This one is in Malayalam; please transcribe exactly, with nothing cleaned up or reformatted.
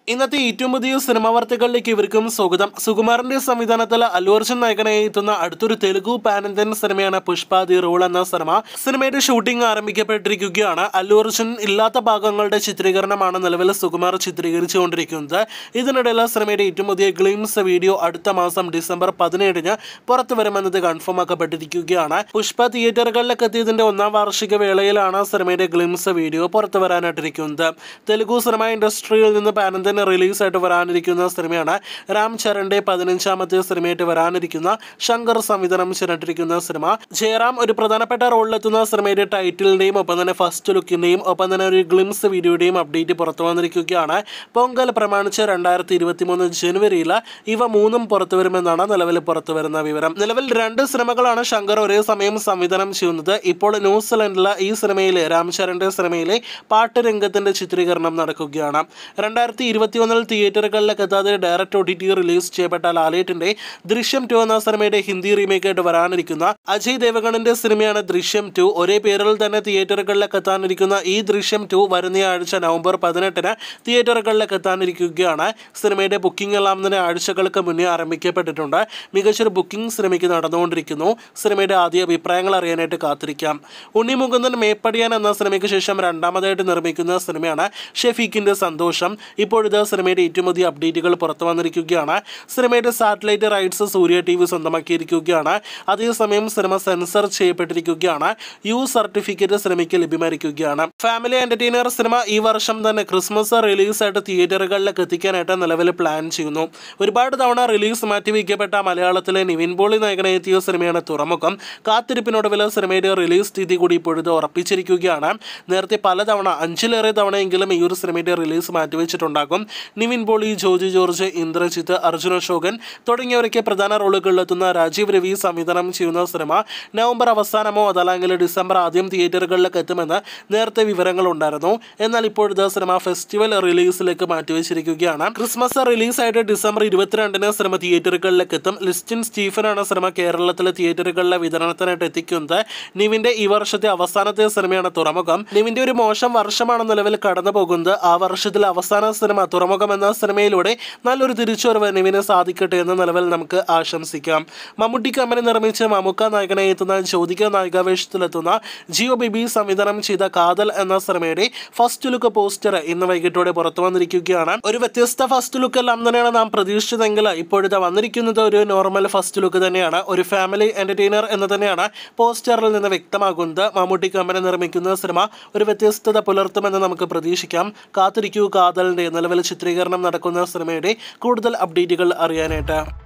ഇന്നത്തെ ഏറ്റവും പുതിയ സിനിമാ വാർത്തകളിലേക്ക് ഇവർക്കും സ്വാഗതം. സുകുമാരന്റെ സംവിധാനത്തിൽ അല്ലു അർജുൻ നായകനായി എത്തുന്ന അടുത്തൊരു തെലുഗു പാൻ ഇന്ത്യൻ സിനിമയാണ് പുഷ്പ ദി റോൾ എന്ന സിനിമ. സിനിമയുടെ ഷൂട്ടിംഗ് ആരംഭിക്കപ്പെട്ടിരിക്കുകയാണ്. അല്ലു അർജുൻ ഇല്ലാത്ത ഭാഗങ്ങളുടെ ചിത്രീകരണമാണ് നിലവിൽ സുകുമാർ ചിത്രീകരിച്ചുകൊണ്ടിരിക്കുന്നത്. ഇതിനിടയിൽ സിനിമയുടെ ഏറ്റവും പുതിയ ഗ്ലിംസ് വീഡിയോ അടുത്ത മാസം ഡിസംബർ പതിനേഴിന് പുറത്തു വരുമെന്നത് കൺഫേം ആക്കപ്പെട്ടിരിക്കുകയാണ്. പുഷ്പ തിയേറ്ററുകളിലേക്ക് എത്തിയതിന്റെ ഒന്നാം വാർഷിക വേളയിലാണ് സിനിമയുടെ ഗ്ലിംസ് വീഡിയോ പുറത്തു വരാനായിട്ടിരിക്കുന്നത്. തെലുഗു സിനിമ ഇൻഡസ്ട്രിയിൽ നിന്ന് പാൻ ഇന്ത്യൻ റിലീസായിട്ട് വരാനിരിക്കുന്ന സിനിമയാണ് രാം ചരന്റെ പതിനഞ്ചാമത്തെ സിനിമയായിട്ട് വരാനിരിക്കുന്ന ശങ്കർ സംവിധാനം ചെയ്തിരിക്കുന്ന സിനിമ. ജയറാം ഒരു പ്രധാനപ്പെട്ട റോളിലെത്തുന്ന സിനിമയുടെ ടൈറ്റിലിന്റെയും ഒപ്പം തന്നെ ഫസ്റ്റ് ലുക്കിന്റെയും ഒപ്പം തന്നെ ഒരു ഗ്ലിംസ് വീഡിയോയുടെയും അപ്ഡേറ്റ് പുറത്തു വന്നിരിക്കുകയാണ്. പൊങ്കൽ പ്രമാണിച്ച് രണ്ടായിരത്തി ഇരുപത്തി മൂന്ന് ജനുവരിയിൽ ഇവ മൂന്നും പുറത്തു വരുമെന്നാണ് നിലവിൽ പുറത്തു വരുന്ന വിവരം. നിലവിൽ രണ്ട് സിനിമകളാണ് ശങ്കർ ഒരേ സമയം സംവിധാനം ചെയ്യുന്നത്. ഇപ്പോൾ ന്യൂസിലൻഡിലെ ഈ സിനിമയിലെ രാം ചരന്റെ സിനിമയിലെ പാട്ട് രംഗത്തിന്റെ ചിത്രീകരണം നടക്കുകയാണ്. രണ്ടായിരത്തി ഇരുപത്തി ഒന്നിൽ തിയേറ്ററുകളിലേക്ക് എത്താതെ direct O T T release ചെയ്യപ്പെട്ട ലാലേറ്റിന്റെ ദൃശ്യം ടു എന്ന സിനിമയുടെ ഹിന്ദി റീമേക്കായിട്ട് വരാനിരിക്കുന്ന അജയ് ദേവഗണിന്റെ സിനിമയാണ് ദൃശ്യം ടു. ഒരേ പേരിൽ തന്നെ തിയേറ്ററുകളിലേക്ക് എത്താനിരിക്കുന്ന ഈ ദൃശ്യം ടു വരുന്ന ആഴ്ച നവംബർ പതിനെട്ടിന് തിയേറ്ററുകളിലേക്ക് എത്താനിരിക്കുകയാണ്. സിനിമയുടെ ബുക്കിംഗ് എല്ലാം തന്നെ ആഴ്ചകൾക്ക് മുന്നേ ആരംഭിക്കപ്പെട്ടിട്ടുണ്ട്. മികച്ചൊരു ബുക്കിംഗ് സിനിമയ്ക്ക് നടന്നുകൊണ്ടിരിക്കുന്നു. സിനിമയുടെ ആദ്യ അഭിപ്രായങ്ങൾ അറിയാനായിട്ട് കാത്തിരിക്കാം. ഉണ്ണി മുകുന്ദൻ മേപ്പടിയാൻ എന്ന സിനിമയ്ക്ക് ശേഷം രണ്ടാമതായിട്ട് നിർമ്മിക്കുന്ന സിനിമയാണ് ഷെഫീഖിന്റെ സന്തോഷം. ഇപ്പോഴത്തെ സിനിമയുടെ ഏറ്റവും പുതിയ അപ്ഡേറ്റുകൾ പുറത്തു വന്നിരിക്കുകയാണ്. സിനിമയുടെ satellite rights Surya T V സ്വന്തമാക്കിയിരിക്കുകയാണ്. അതേസമയം സിനിമ സെൻസർ ചെയ്യപ്പെട്ടിരിക്കുകയാണ്. യു സർട്ടിഫിക്കറ്റ് സിനിമയ്ക്ക് ലഭ്യമായിരിക്കുകയാണ്. ഫാമിലി എന്റർടൈനർ സിനിമ ഈ വർഷം തന്നെ ക്രിസ്മസ് റിലീസായിട്ട് തിയേറ്ററുകളിലേക്ക് എത്തിക്കാനായിട്ട് നിലവിൽ പ്ലാൻ ചെയ്യുന്നു. ഒരുപാട് തവണ റിലീസ് മാറ്റിവെക്കപ്പെട്ട മലയാളത്തിലെ നിവിൻപോളി നായകനായി എത്തിയ സിനിമയാണ് തുറമുഖം. കാത്തിരിപ്പിനൊടുവിൽ സിനിമയുടെ റിലീസ് തീയതി കൂടി ഇപ്പോഴത്തെ ഉറപ്പിച്ചിരിക്കുകയാണ്. നേരത്തെ പലതവണ അഞ്ചിലേറെ തവണയെങ്കിലും ഈ ഒരു സിനിമയുടെ റിലീസ് മാറ്റിവെച്ചിട്ടുണ്ടാകും. നിവിൻപോളി, ജോജി ജോർജ്, ഇന്ദ്രജിത്ത്, അർജുൻ അശോകൻ തുടങ്ങിയവരൊക്കെ പ്രധാന റോളുകളിലെത്തുന്ന രാജീവ് രവി സംവിധാനം ചെയ്യുന്ന സിനിമ നവംബർ അവസാനമോ അതല്ലെങ്കിൽ ഡിസംബർ ആദ്യം തിയേറ്ററുകളിലേക്ക് എത്തുമെന്ന് നേരത്തെ വിവരങ്ങളുണ്ടായിരുന്നു. എന്നാൽ ഇപ്പോഴത്തെ സിനിമ ഫെസ്റ്റിവൽ റിലീസിലേക്ക് മാറ്റിവെച്ചിരിക്കുകയാണ്. ക്രിസ്മസ് റിലീസായിട്ട് ഡിസംബർ ഇരുപത്തിരണ്ടിന് സിനിമ തിയേറ്ററുകളിലേക്ക് എത്തും. ലിസ്റ്റിൻ സ്റ്റീഫനാണ് സിനിമ കേരളത്തിലെ തിയേറ്ററുകളിലെ വിതരണത്തിനായിട്ട് എത്തിക്കുന്നത്. നിവിന്റെ ഈ വർഷത്തെ അവസാനത്തെ സിനിമയാണ് തുറമുഖം. നിവിന്റെ ഒരു മോശം വർഷമാണ് നിലവിൽ കടന്നു പോകുന്നത്. ആ വർഷത്തിലെ അവസാന സിനിമ തുറമുഖം എന്ന സിനിമയിലൂടെ നല്ലൊരു തിരിച്ചുവരവ് നിവിന് സാധിക്കട്ടെ എന്ന നിലവിൽ നമുക്ക് ആശംസിക്കാം. മമ്മൂട്ടി കമ്പനി നിർമ്മിച്ച് മമ്മൂക്ക നായകനായി എത്തുന്ന ജ്യോതിക നായികാവേഷത്തിലെത്തുന്ന ജിയോ ബേബി സംവിധാനം ചെയ്ത കാതൽ എന്ന സിനിമയുടെ ഫസ്റ്റ് ലുക്ക് പോസ്റ്റർ ഇന്ന് വൈകിട്ടോടെ പുറത്തു വന്നിരിക്കുകയാണ്. ഒരു വ്യത്യസ്ത ഫസ്റ്റ് ലുക്ക് എല്ലാം തന്നെയാണ് നാം പ്രതീക്ഷിച്ചതെങ്കിൽ ഇപ്പോഴത്തെ വന്നിരിക്കുന്നത് ഒരു നോർമൽ ഫസ്റ്റ് ലുക്ക് തന്നെയാണ്. ഒരു ഫാമിലി എന്റർടൈനർ എന്ന് തന്നെയാണ് പോസ്റ്ററിൽ നിന്ന് വ്യക്തമാകുന്നത്. മമ്മൂട്ടി കമ്പനി നിർമ്മിക്കുന്ന സിനിമ ഒരു വ്യത്യസ്തത പുലർത്തുമെന്ന് നമുക്ക് പ്രതീക്ഷിക്കാം. കാത്തിരിക്കൂ കാതലിന്റെ നിലവിൽ ചിത്രീകരണം നടക്കുന്ന സിനിമയുടെ കൂടുതൽ അപ്ഡേറ്റുകൾ അറിയാനായിട്ട്.